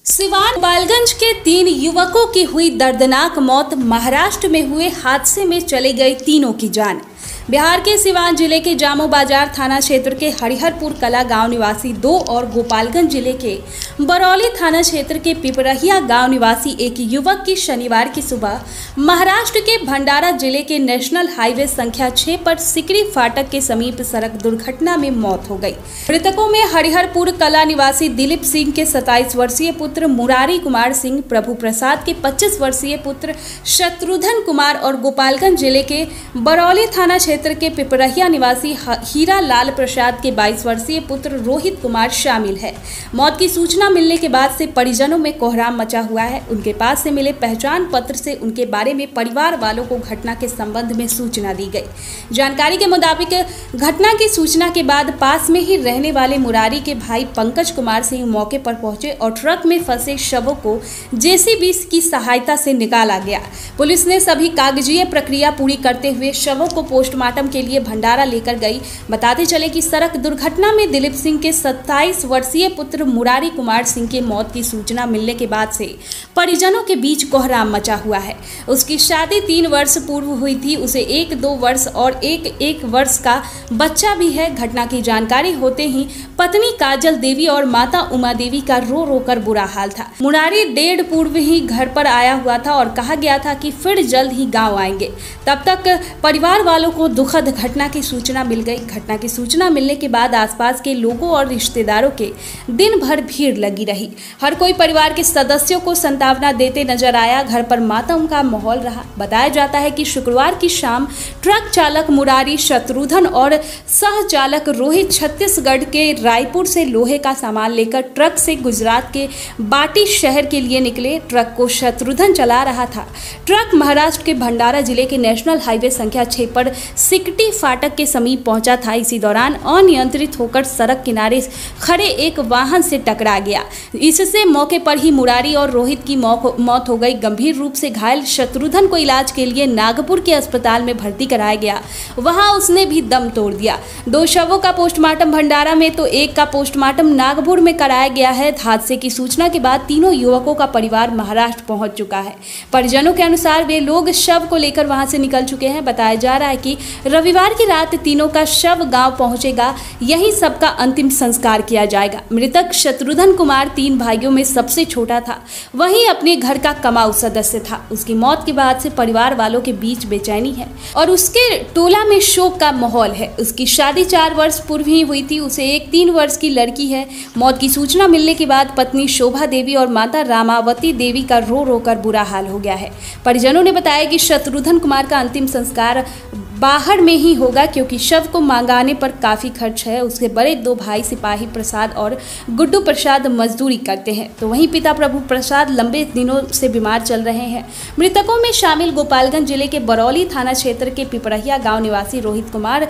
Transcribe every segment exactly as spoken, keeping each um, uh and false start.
सिवान गोपालगंज के तीन युवकों की हुई दर्दनाक मौत। महाराष्ट्र में हुए हादसे में चले गए तीनों की जान। बिहार के सिवान जिले के जामो बाजार थाना क्षेत्र के हरिहरपुर कला गांव निवासी दो और गोपालगंज जिले के बरौली थाना क्षेत्र के पिपरहिया गांव निवासी एक युवक की शनिवार की सुबह महाराष्ट्र के भंडारा जिले के नेशनल हाईवे संख्या छह पर सिकरी फाटक के समीप सड़क दुर्घटना में मौत हो गई। मृतकों में हरिहरपुर कला निवासी दिलीप सिंह के सत्ताईस वर्षीय पुत्र मुरारी कुमार सिंह, प्रभु प्रसाद के पच्चीस वर्षीय पुत्र शत्रुघ्न कुमार और गोपालगंज जिले के बरौली थाना क्षेत्र के पिपरहिया निवासी हीरा लाल प्रसाद के बाईस वर्षीय पुत्र रोहित कुमार शामिल है। मौत की सूचना मिलने के बाद से परिजनों में कोहराम मचा हुआ है। उनके पास से मिले पहचान पत्र से उनके बारे में परिवार वालों को घटना के संबंध में सूचना दी गई। जानकारी के मुताबिक घटना की सूचना के बाद पास में ही रहने वाले मुरारी के भाई पंकज कुमार सिंह मौके पर पहुंचे और ट्रक में फंसे शवों को जेसीबी की सहायता से निकाला गया। पुलिस ने सभी कागजीय प्रक्रिया पूरी करते हुए शवों को पोस्टमार्टम के लिए भंडारा लेकर गई। बताते चले कि सड़क दुर्घटना में दिलीप सिंह के सत्ताईस वर्षीय पुत्र मुरारी कुमार सिंह के मौत की सूचना मिलने के बाद से परिजनों के बीच कोहराम मचा हुआ है। उसकी शादी तीन वर्ष पूर्व हुई थी। उसे एक दो वर्ष और एक एक वर्ष का बच्चा भी है। घटना की जानकारी होते ही पत्नी काजल देवी और माता उमा देवी का रो रो कर बुरा हाल था। मुरारी डेढ़ पूर्व ही घर पर आया हुआ था और कहा गया था कि फिर जल्द ही गाँव आएंगे। तब तक परिवार वालों को दुखद घटना की सूचना मिल गई। घटना की सूचना मिलने के बाद आसपास के लोगों और रिश्तेदारों के दिन भर भीड़ लगी रही। हर कोई परिवार के सदस्यों को सांत्वना देते नजर आया। घर पर मातम का माहौल रहा। बताया जाता है कि शुक्रवार की शाम ट्रक चालक मुरारी, शत्रुघ्न और सह चालक रोहित छत्तीसगढ़ के रायपुर से लोहे का सामान लेकर ट्रक से गुजरात के बाटी शहर के लिए निकले। ट्रक को शत्रुघ्न चला रहा था। ट्रक महाराष्ट्र के भंडारा जिले के नेशनल हाईवे संख्या छह पर सिकटी फाटक के समीप पहुंचा था। इसी दौरान अनियंत्रित होकर सड़क किनारे खड़े एक वाहन से टकरा गया। इससे मौके पर ही मुरारी और रोहित की मौत हो गई। गंभीर रूप से घायल शत्रुघ्न को इलाज के लिए नागपुर के अस्पताल में भर्ती कराया गया। वहां उसने भी दम तोड़ दिया। दो शवों का पोस्टमार्टम भंडारा में तो एक का पोस्टमार्टम नागपुर में कराया गया है। हादसे की सूचना के बाद तीनों युवकों का परिवार महाराष्ट्र पहुंच चुका है। परिजनों के अनुसार वे लोग शव को लेकर वहां से निकल चुके हैं। बताया जा रहा है कि रविवार की रात तीनों का शव गांव पहुंचेगा। यहीं सबका अंतिम संस्कार किया जाएगा। मृतक शत्रुघ्न कुमार तीन भाइयों में सबसे छोटा था। वहीं अपने घर का कमाऊ सदस्य था। उसकी मौत के बाद से परिवार वालों के बीच बेचैनी है और उसके टोला में शोक का माहौल है। उसकी शादी चार वर्ष पूर्व ही हुई थी। उसे एक तीन वर्ष की लड़की है। मौत की सूचना मिलने के बाद पत्नी शोभा देवी और माता रामावती देवी का रो रो कर बुरा हाल हो गया है। परिजनों ने बताया कि शत्रुघ्न कुमार का अंतिम संस्कार बाहर में ही होगा क्योंकि शव को मंगाने पर काफी खर्च है। उसके बड़े दो भाई सिपाही प्रसाद और गुड्डू प्रसाद मजदूरी करते हैं, तो वहीं पिता प्रभु प्रसाद लंबे दिनों से बीमार चल रहे हैं। मृतकों में शामिल गोपालगंज जिले के बरौली थाना क्षेत्र के पिपरहिया गांव निवासी रोहित कुमार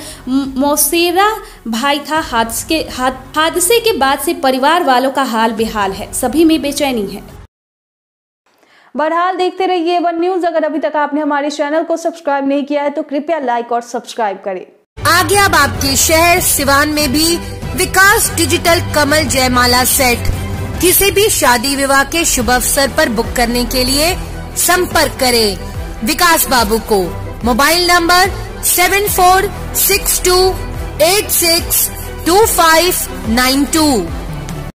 मौसेरा भाई था। हादसे के हादसे के बाद से परिवार वालों का हाल बेहाल है। सभी में बेचैनी है। बहरहाल देखते रहिए वन न्यूज। अगर अभी तक आपने हमारे चैनल को सब्सक्राइब नहीं किया है तो कृपया लाइक और सब्सक्राइब करें। आगे अब आपके शहर सिवान में भी विकास डिजिटल कमल जयमाला सेट। किसी भी शादी विवाह के शुभ अवसर पर बुक करने के लिए संपर्क करें विकास बाबू को। Mobile number seven four six two eight six two five nine to.